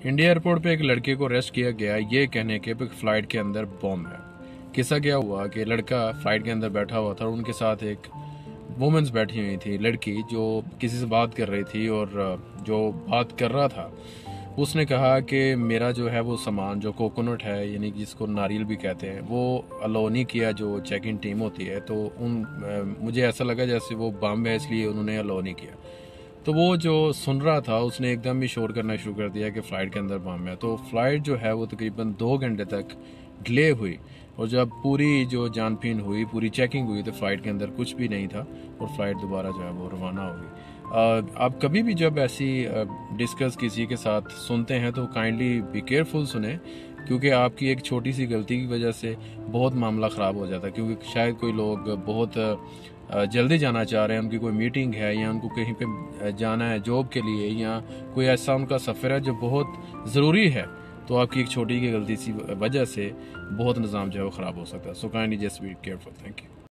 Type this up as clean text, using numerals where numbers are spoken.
India airport पे एक लड़के को अरेस्ट किया गया ये कहने के पे फ्लाइट के अंदर बॉम्ब है। किस्सा क्या हुआ कि लड़का फ्लाइट के अंदर बैठा हुआ था और उनके साथ एक वुमेन्स बैठी हुई थी, लड़की जो किसी से बात कर रही थी। और जो बात कर रहा था उसने कहा कि मेरा जो है वो सामान जो कोकोनट है, यानी जिसको नारियल भी कहते हैं, वो अलाउ नहीं किया जो चेक इन टीम होती है। तो मुझे ऐसा लगा जैसे वो बम है, इसलिए उन्होंने अलाउ नहीं किया। तो वो जो सुन रहा था उसने एकदम ही शोर करना शुरू कर दिया कि फ़्लाइट के अंदर बम है। तो फ्लाइट जो है वो तकरीबन 2 घंटे तक डिले हुई। और जब पूरी जो जानबीन हुई, पूरी चेकिंग हुई, तो फ्लाइट के अंदर कुछ भी नहीं था और फ्लाइट दोबारा जो है वो रवाना हो गई। आप कभी भी जब ऐसी डिस्कस किसी के साथ सुनते हैं तो काइंडली बी केयरफुल सुने, क्योंकि आपकी एक छोटी सी गलती की वजह से बहुत मामला ख़राब हो जाता है। क्योंकि शायद कोई लोग बहुत जल्दी जाना चाह रहे हैं, उनकी कोई मीटिंग है या उनको कहीं पे जाना है जॉब के लिए, या कोई ऐसा उनका सफ़र है जो बहुत ज़रूरी है, तो आपकी एक छोटी की गलती सी वजह से बहुत निज़ाम जो है वो ख़राब हो सकता है। So kindly just be careful. Thank you.